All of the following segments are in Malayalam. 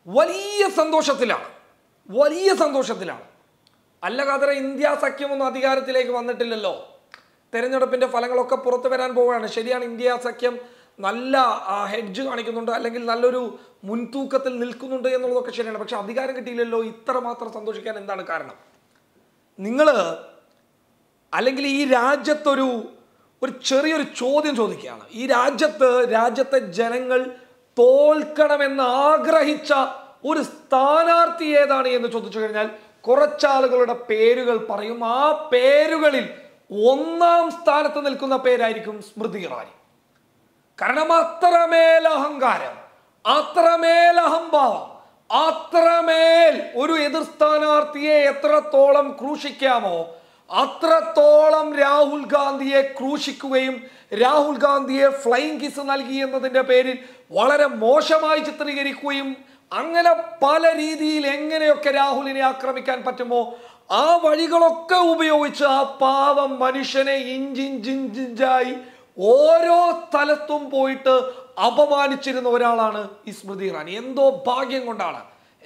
വലിയ സന്തോഷത്തിലാണ്, വലിയ സന്തോഷത്തിലാണ്. അല്ല ഖാദറെ, ഇന്ത്യ സഖ്യമൊന്നും അധികാരത്തിലേക്ക് വന്നിട്ടില്ലല്ലോ, തെരഞ്ഞെടുപ്പിൻ്റെ ഫലങ്ങളൊക്കെ പുറത്തു വരാൻ പോവുകയാണ്. ശരിയാണ്, ഇന്ത്യ സഖ്യം നല്ല ഹെഡ്ജ് കാണിക്കുന്നുണ്ട്, അല്ലെങ്കിൽ നല്ലൊരു മുൻതൂക്കത്തിൽ നിൽക്കുന്നുണ്ട് എന്നുള്ളതൊക്കെ ശരിയാണ്. പക്ഷെ അധികാരം കിട്ടിയില്ലല്ലോ. ഇത്രമാത്രം സന്തോഷിക്കാൻ എന്താണ് കാരണം? നിങ്ങൾ അല്ലെങ്കിൽ ഈ രാജ്യത്തൊരു ചെറിയൊരു ചോദ്യം ചോദിക്കുകയാണ്. ഈ രാജ്യത്തെ ജനങ്ങൾ തോൽക്കണമെന്ന് ആഗ്രഹിച്ച ഒരു സ്ഥാനാർത്ഥി ഏതാണ് എന്ന് ചോദിച്ചു കഴിഞ്ഞാൽ കുറച്ചാളുകളുടെ പേരുകൾ പറയും. ആ പേരുകളിൽ ഒന്നാം സ്ഥാനത്ത് നിൽക്കുന്ന പേരായിരിക്കും സ്മൃതി ഇറാനി. കാരണം അത്രമേൽ അഹങ്കാരം, അത്രമേൽ അഹംഭാവം, അത്രമേൽ ഒരു എതിർ സ്ഥാനാർത്ഥിയെ എത്രത്തോളം ക്രൂശിക്കാമോ അത്രത്തോളം രാഹുൽ ഗാന്ധിയെ ക്രൂശിക്കുകയും രാഹുൽ ഗാന്ധിയെ ഫ്ലൈയിങ് കിസ് നൽകി എന്നതിൻ്റെ പേരിൽ വളരെ മോശമായി ചിത്രീകരിക്കുകയും അങ്ങനെ പല രീതിയിൽ എങ്ങനെയൊക്കെ രാഹുലിനെ ആക്രമിക്കാൻ പറ്റുമോ ആ വഴികളൊക്കെ ഉപയോഗിച്ച് ആ പാവം മനുഷ്യനെ ഇഞ്ചിഞ്ചിഞ്ചിഞ്ചായി ഓരോ സ്ഥലത്തും പോയിട്ട് അപമാനിച്ചിരുന്ന ഒരാളാണ് ഈ സ്മൃതി ഇറാനി. എന്തോ ഭാഗ്യം കൊണ്ടാണ്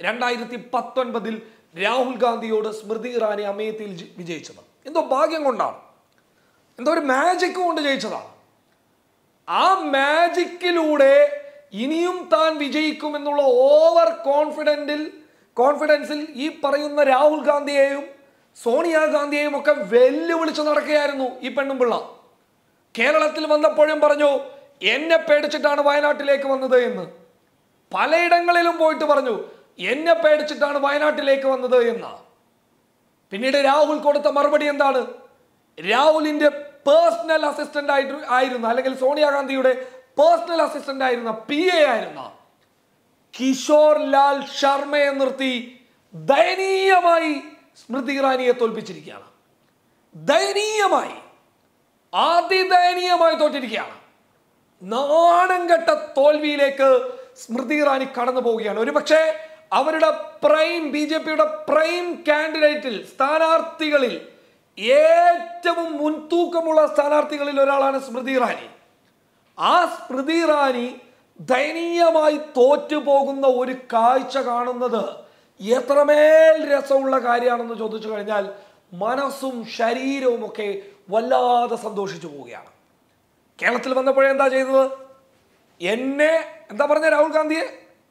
2019 രാഹുൽ ഗാന്ധിയോട് സ്മൃതി ഇറാനി അമേത്തിയിൽ വിജയിച്ചത്. എന്തോ ഭാഗ്യം കൊണ്ടാണ്, എന്തോ ഒരു മാജിക് കൊണ്ട് ജയിച്ചതാണ്. ആ മാജിക്കിലൂടെ ഇനിയും താൻ വിജയിക്കുമെന്നുള്ള ഓവർ കോൺഫിഡൻസിൽ ഈ പറയുന്ന രാഹുൽ ഗാന്ധിയെയും സോണിയാഗാന്ധിയെയും ഒക്കെ വെല്ലുവിളിച്ച് നടക്കുകയായിരുന്നു ഈ പെണ്ണുമ്പിള്ള. കേരളത്തിൽ വന്നപ്പോഴും പറഞ്ഞു എന്നെ പേടിച്ചിട്ടാണ് വയനാട്ടിലേക്ക് വന്നത് എന്ന്. പലയിടങ്ങളിലും പോയിട്ട് പറഞ്ഞു എന്നെ പേടിച്ചിട്ടാണ് വയനാട്ടിലേക്ക് വന്നത് എന്ന്. പിന്നീട് രാഹുൽ കൊടുത്ത മറുപടി എന്താണ്? രാഹുലിന്റെ പേഴ്സണൽ അസിസ്റ്റന്റ് ആയിരുന്ന, അല്ലെങ്കിൽ സോണിയാഗാന്ധിയുടെ പേഴ്സണൽ അസിസ്റ്റന്റ് ആയിരുന്ന, PA ആയിരുന്ന കിഷോർ ലാൽ ശർമ്മയെ നിർത്തി ദയനീയമായി സ്മൃതി ഇറാനിയെ തോൽപ്പിച്ചിരിക്കുകയാണ്. ദയനീയമായി, അതിദയനീയമായി തോറ്റിരിക്കുകയാണ്. നാണം കെട്ട തോൽവിയിലേക്ക് സ്മൃതി ഇറാനി കടന്നു പോവുകയാണ്. ഒരുപക്ഷെ അവരുടെ BJPയുടെ പ്രൈം കാൻഡിഡേറ്റിൽ, സ്ഥാനാർത്ഥികളിൽ ഏറ്റവും മുൻതൂക്കമുള്ള സ്ഥാനാർത്ഥികളിൽ ഒരാളാണ് സ്മൃതി ഇറാനി. ആ സ്മൃതി ഇറാനി ദയനീയമായി തോറ്റുപോകുന്ന ഒരു കാഴ്ച കാണുന്നത് എത്രമേൽ രസമുള്ള കാര്യമാണെന്ന് ചോദിച്ചു കഴിഞ്ഞാൽ മനസ്സും ശരീരവും ഒക്കെ വല്ലാതെ സന്തോഷിച്ചു പോവുകയാണ്. കേരളത്തിൽ വന്നപ്പോഴേ എന്താ ചെയ്തത്? എന്താ പറഞ്ഞ രാഹുൽ ഗാന്ധിയെ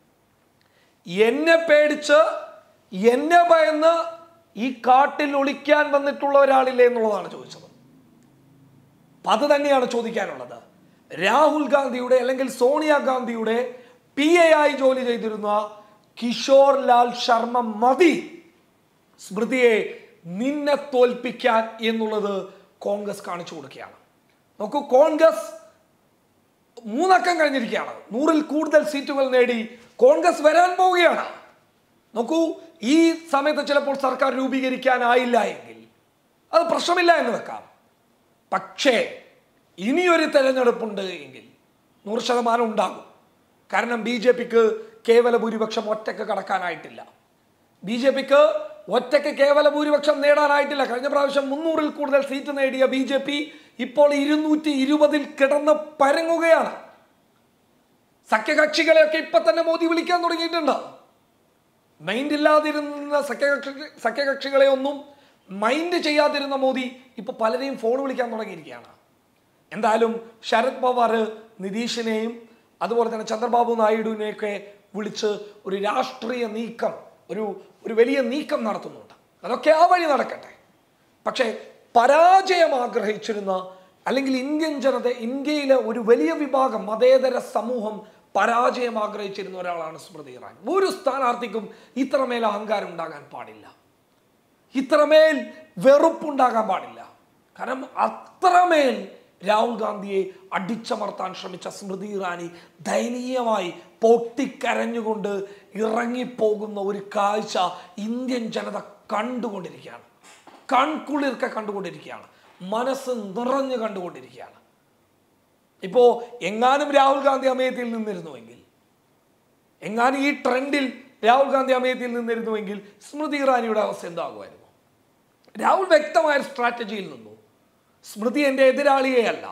എന്നെ പേടിച്ച് എന്നെ ഭയന്ന് ഈ കാട്ടിൽ ഒളിക്കാൻ വന്നിട്ടുള്ള ഒരാളില്ലേ എന്നുള്ളതാണ് ചോദിച്ചത്. അത് തന്നെയാണ് ചോദിക്കാനുള്ളത്. രാഹുൽ ഗാന്ധിയുടെ അല്ലെങ്കിൽ സോണിയാഗാന്ധിയുടെ PA ആയി ജോലി ചെയ്തിരുന്ന കിഷോർ ലാൽ ശർമ്മ മതി സ്മൃതിയെ നിന്നെ തോൽപ്പിക്കാൻ എന്നുള്ളത് കോൺഗ്രസ് കാണിച്ചു കൊടുക്കുകയാണ്. നോക്കൂ, കോൺഗ്രസ് 3 അക്കം കഴിഞ്ഞിരിക്കുകയാണ്. 100-ൽ കൂടുതൽ സീറ്റുകൾ നേടി കോൺഗ്രസ് വരാൻ പോവുകയാണ്. നോക്കൂ, ഈ സമയത്ത് ചിലപ്പോൾ സർക്കാർ രൂപീകരിക്കാനായില്ല എങ്കിൽ അത് പ്രശ്നമില്ല എന്ന് വെക്കാം. പക്ഷേ ഇനിയൊരു തെരഞ്ഞെടുപ്പുണ്ട് എങ്കിൽ 100% ഉണ്ടാകും. കാരണം BJPക്ക് കേവല ഭൂരിപക്ഷം ഒറ്റക്ക് കടക്കാനായിട്ടില്ല. BJPക്ക് ഒറ്റക്ക് കേവല ഭൂരിപക്ഷം നേടാനായിട്ടില്ല. കഴിഞ്ഞ പ്രാവശ്യം 300-ൽ കൂടുതൽ സീറ്റ് നേടിയ BJP ഇപ്പോൾ 220-ൽ കിടന്ന് പരങ്ങുകയാണ്. സഖ്യകക്ഷികളെയൊക്കെ ഇപ്പൊ തന്നെ മോദി വിളിക്കാൻ തുടങ്ങിയിട്ടുണ്ട്. മൈൻഡ് ഇല്ലാതിരുന്ന സഖ്യകക്ഷികളെ ഒന്നും മൈൻഡ് ചെയ്യാതിരുന്ന മോദി ഇപ്പൊ പലരെയും ഫോൺ വിളിക്കാൻ തുടങ്ങിയിരിക്കുകയാണ്. എന്തായാലും ശരത് പവാർ നിതീഷിനെയും അതുപോലെ തന്നെ ചന്ദ്രബാബു നായിഡുവിനെയൊക്കെ വിളിച്ച് ഒരു രാഷ്ട്രീയ നീക്കം, ഒരു വലിയ നീക്കം നടത്തുന്നുണ്ട്. അതൊക്കെ ആ വഴി നടക്കട്ടെ. പക്ഷേ പരാജയം ആഗ്രഹിച്ചിരുന്ന, അല്ലെങ്കിൽ ഇന്ത്യയിലെ ഒരു വലിയ വിഭാഗം മതേതര സമൂഹം പരാജയം ആഗ്രഹിച്ചിരുന്ന ഒരാളാണ് സ്മൃതി ഇറാനി. ഒരു സ്ഥാനാർത്ഥിക്കും ഇത്രമേൽ അഹങ്കാരം ഉണ്ടാകാൻ പാടില്ല, ഇത്രമേൽ വെറുപ്പുണ്ടാകാൻ പാടില്ല. കാരണം അത്രമേൽ രാഹുൽ ഗാന്ധിയെ അടിച്ചമർത്താൻ ശ്രമിച്ച സ്മൃതി ഇറാനി ദയനീയമായി പൊട്ടിക്കരഞ്ഞുകൊണ്ട് ഇറങ്ങിപ്പോകുന്ന ഒരു കാഴ്ച ഇന്ത്യൻ ജനത കണ്ടുകൊണ്ടിരിക്കുകയാണ്. കൺകുളിർക്കെ കണ്ടുകൊണ്ടിരിക്കുകയാണ്, മനസ്സ് നിറഞ്ഞു കണ്ടുകൊണ്ടിരിക്കുകയാണ്. ഇപ്പോൾ എങ്ങാനും രാഹുൽ ഗാന്ധി അമേത്തിയിൽ നിന്നിരുന്നുവെങ്കിൽ, എങ്ങാനും ഈ ട്രെൻഡിൽ രാഹുൽ ഗാന്ധി അമേത്തിയിൽ നിന്നിരുന്നുവെങ്കിൽ സ്മൃതി ഇറാനിയുടെ അവസ്ഥ എന്താകുമായിരുന്നു? രാഹുൽ വ്യക്തമായ സ്ട്രാറ്റജിയിൽ നിന്നു. സ്മൃതി എൻ്റെ എതിരാളിയെയല്ല,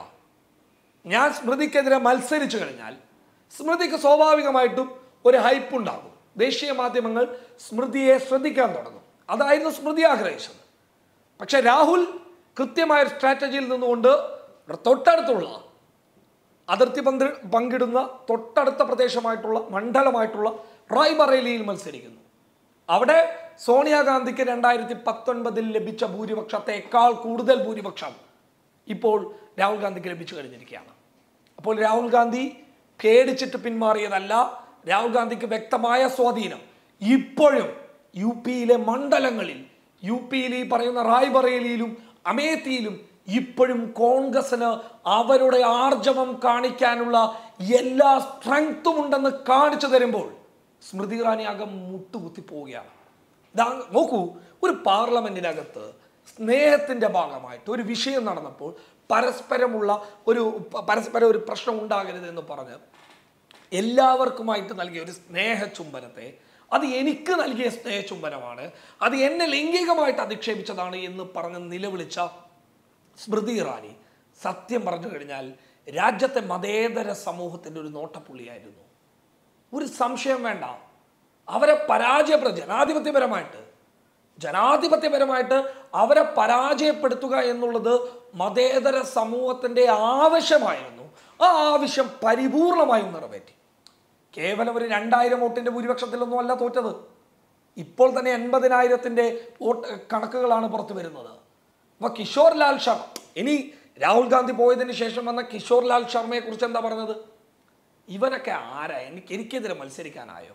ഞാൻ സ്മൃതിക്കെതിരെ മത്സരിച്ചു കഴിഞ്ഞാൽ സ്മൃതിക്ക് സ്വാഭാവികമായിട്ടും ഒരു ഹൈപ്പ് ഉണ്ടാകും. ദേശീയ മാധ്യമങ്ങൾ സ്മൃതിയെ ശ്രദ്ധിക്കാൻ തുടങ്ങും. അതായിരുന്നു സ്മൃതി ആഗ്രഹിച്ചത്. പക്ഷെ രാഹുൽ കൃത്യമായ സ്ട്രാറ്റജിയിൽ നിന്നുകൊണ്ട് തൊട്ടടുത്തുള്ള അതിർത്തി പങ്കിടുന്ന തൊട്ടടുത്ത പ്രദേശമായിട്ടുള്ള മണ്ഡലമായിട്ടുള്ള റായ്ബറേലിയിൽ മത്സരിക്കുന്നു. അവിടെ സോണിയാഗാന്ധിക്ക് 2019 ലഭിച്ച ഭൂരിപക്ഷത്തെക്കാൾ കൂടുതൽ ഭൂരിപക്ഷം ഇപ്പോൾ രാഹുൽ ഗാന്ധിക്ക് ലഭിച്ചു കഴിഞ്ഞിരിക്കുകയാണ്. അപ്പോൾ രാഹുൽ ഗാന്ധി പേടിച്ചിട്ട് പിന്മാറിയതല്ല. രാഹുൽ ഗാന്ധിക്ക് വ്യക്തമായ സ്വാധീനം ഇപ്പോഴും യു പിയിലെ മണ്ഡലങ്ങളിൽ, യു പിയിൽ ഈ പറയുന്ന റായ്ബറേലിയിലും അമേത്തിയിലും ഇപ്പോഴും കോൺഗ്രസിന് അവരുടെ ആർജവം കാണിക്കാനുള്ള എല്ലാ സ്ട്രെങ്ത്തും ഉണ്ടെന്ന് കാണിച്ചു തരുമ്പോൾ സ്മൃതി ഇറാനി അകം മുട്ടുകുത്തി പോവുകയാണ്. നോക്കൂ, ഒരു പാർലമെന്റിനകത്ത് സ്നേഹത്തിന്റെ ഭാഗമായിട്ട് ഒരു വിഷയം നടന്നപ്പോൾ പരസ്പരം ഒരു പ്രശ്നം ഉണ്ടാകരുത് എന്ന് പറഞ്ഞ് എല്ലാവർക്കുമായിട്ട് നൽകിയ ഒരു സ്നേഹ ചുംബനത്തെ, അത് എനിക്ക് നൽകിയ സ്നേഹ ചുംബനമാണ്, അത് എന്നെ ലൈംഗികമായിട്ട് അധിക്ഷേപിച്ചതാണ് എന്ന് പറഞ്ഞ് നിലവിളിച്ച സ്മൃതി ഇറാനി സത്യം പറഞ്ഞു കഴിഞ്ഞാൽ രാജ്യത്തെ മതേതര സമൂഹത്തിൻ്റെ ഒരു നോട്ടപ്പുള്ളിയായിരുന്നു. ഒരു സംശയം വേണ്ട. അവരെ ജനാധിപത്യപരമായിട്ട് അവരെ പരാജയപ്പെടുത്തുക എന്നുള്ളത് മതേതര സമൂഹത്തിൻ്റെ ആവശ്യമായിരുന്നു. ആ ആവശ്യം പരിപൂർണമായും നിറവേറ്റി. കേവലം ഒരു 2000 വോട്ടിൻ്റെ ഭൂരിപക്ഷത്തിലൊന്നും അല്ല തോറ്റത്. ഇപ്പോൾ തന്നെ 80,000-ന്റെ വോട്ട് കണക്കുകളാണ് പുറത്തു വരുന്നത്. അപ്പോൾ കിഷോർ ലാൽ ശർമ്മ, ഇനി രാഹുൽ ഗാന്ധി പോയതിന് ശേഷം വന്ന കിഷോർ ലാൽ ശർമ്മയെ കുറിച്ച് എന്താ പറഞ്ഞത്? ഇവനൊക്കെ ആരാ എനിക്കെതിരെ മത്സരിക്കാനായോ?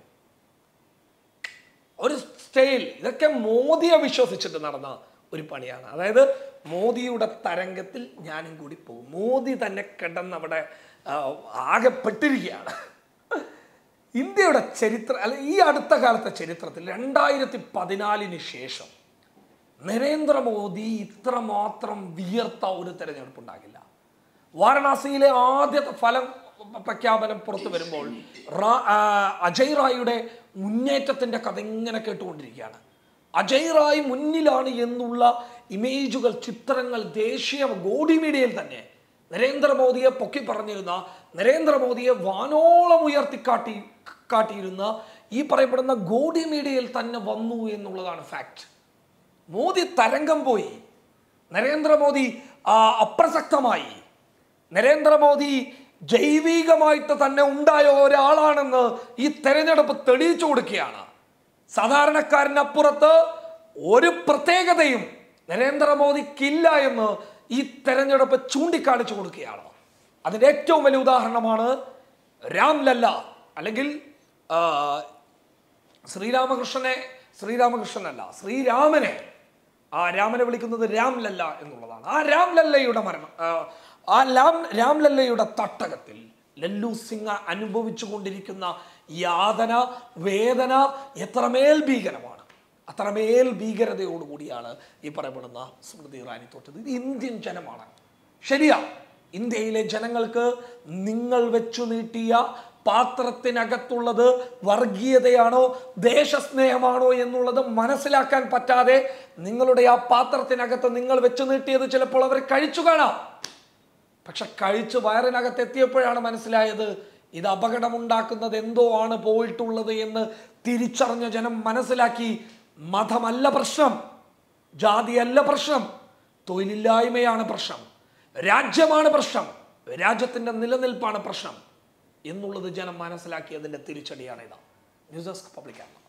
ഒരു സ്റ്റൈൽ. ഇതൊക്കെ മോദിയെ വിശ്വസിച്ചിട്ട് നടന്ന ഒരു പണിയാണ്. അതായത് മോദിയുടെ തരംഗത്തിൽ ഞാനും കൂടി പോകും. മോദി തന്നെ കിടന്നവിടെ ആകെ പെട്ടിരിക്കുകയാണ്. ഇന്ത്യയുടെ ഈ അടുത്ത കാലത്തെ ചരിത്രത്തിൽ 2014 ശേഷം നരേന്ദ്രമോദി ഇത്രമാത്രം വിയർത്ത ഒരു തെരഞ്ഞെടുപ്പ് ഉണ്ടാകില്ല. വാരണാസിയിലെ ആദ്യത്തെ ഫലം പ്രഖ്യാപനം പുറത്തു വരുമ്പോൾ അജയ് റായിയുടെ മുന്നേറ്റത്തിൻ്റെ കഥ ഇങ്ങനെ കേട്ടുകൊണ്ടിരിക്കുകയാണ്. അജയ് റായ് മുന്നിലാണ് എന്നുള്ള ഇമേജുകൾ, ചിത്രങ്ങൾ ദേശീയ ഗോഡി മീഡിയയിൽ തന്നെ നരേന്ദ്രമോദിയെ പൊക്കി പറഞ്ഞിരുന്ന, നരേന്ദ്രമോദിയെ വാനോളം കാട്ടിയിരുന്ന ഈ പറയപ്പെടുന്ന ഗോഡി മീഡിയയിൽ തന്നെ വന്നു എന്നുള്ളതാണ് ഫാക്ട്. മോദി തരംഗം പോയി, നരേന്ദ്രമോദി അപ്രസക്തമായി, നരേന്ദ്രമോദി ജൈവികമായിട്ട് തന്നെ ഉണ്ടായ ഒരാളാണെന്ന് ഈ തെരഞ്ഞെടുപ്പ് തെളിയിച്ചു കൊടുക്കുകയാണ്. സാധാരണക്കാരനപ്പുറത്ത് ഒരു പ്രത്യേകതയും നരേന്ദ്രമോദിക്കില്ല എന്ന് ഈ തെരഞ്ഞെടുപ്പ് ചൂണ്ടിക്കാണിച്ചു കൊടുക്കുകയാണ്. അതിൻ്റെ ഏറ്റവും വലിയ ഉദാഹരണമാണ് രാംലല്ല, അല്ലെങ്കിൽ രാമനെ വിളിക്കുന്നത് രാംലല്ല എന്നുള്ളതാണ്. ആ രാംലല്ലയുടെ മരണം, രാംലല്ലയുടെ തട്ടകത്തിൽ ലല്ലു സിംഗ് അനുഭവിച്ചു കൊണ്ടിരിക്കുന്ന യാതന, വേദന എത്രമേൽ ഭീകരമാണ്. അത്രമേൽ ഭീകരതയോടുകൂടിയാണ് ഈ പറയപ്പെടുന്ന സ്മൃതി ഇറാനി തോറ്റത്. ഇത് ഇന്ത്യൻ ജനമാണ്. ശരിയാ, ഇന്ത്യയിലെ ജനങ്ങൾക്ക് നിങ്ങൾ വെച്ചു നീട്ടിയ പാത്രത്തിനകത്തുള്ളത് വർഗീയതയാണോ ദേശസ്നേഹമാണോ എന്നുള്ളത് മനസ്സിലാക്കാൻ പറ്റാതെ നിങ്ങളുടെ ആ പാത്രത്തിനകത്ത് നിങ്ങൾ വെച്ചു നീട്ടിയത് ചിലപ്പോൾ അവർ കഴിച്ചു കാണാം. പക്ഷെ കഴിച്ച് വയറിനകത്ത് എത്തിയപ്പോഴാണ് മനസ്സിലായത് ഇത് അപകടമുണ്ടാക്കുന്നത് എന്തോ ആണ് പോയിട്ടുള്ളത് എന്ന് തിരിച്ചറിഞ്ഞ ജനം മനസ്സിലാക്കി. മതമല്ല പ്രശ്നം, ജാതിയല്ല പ്രശ്നം, തൊഴിലില്ലായ്മയാണ് പ്രശ്നം, രാജ്യമാണ് പ്രശ്നം, രാജ്യത്തിൻ്റെ നിലനിൽപ്പാണ് പ്രശ്നം എന്നുള്ളത് ജനം മനസ്സിലാക്കിയതിൻ്റെ തിരിച്ചടിയാണ് ഇതാ. News desk public.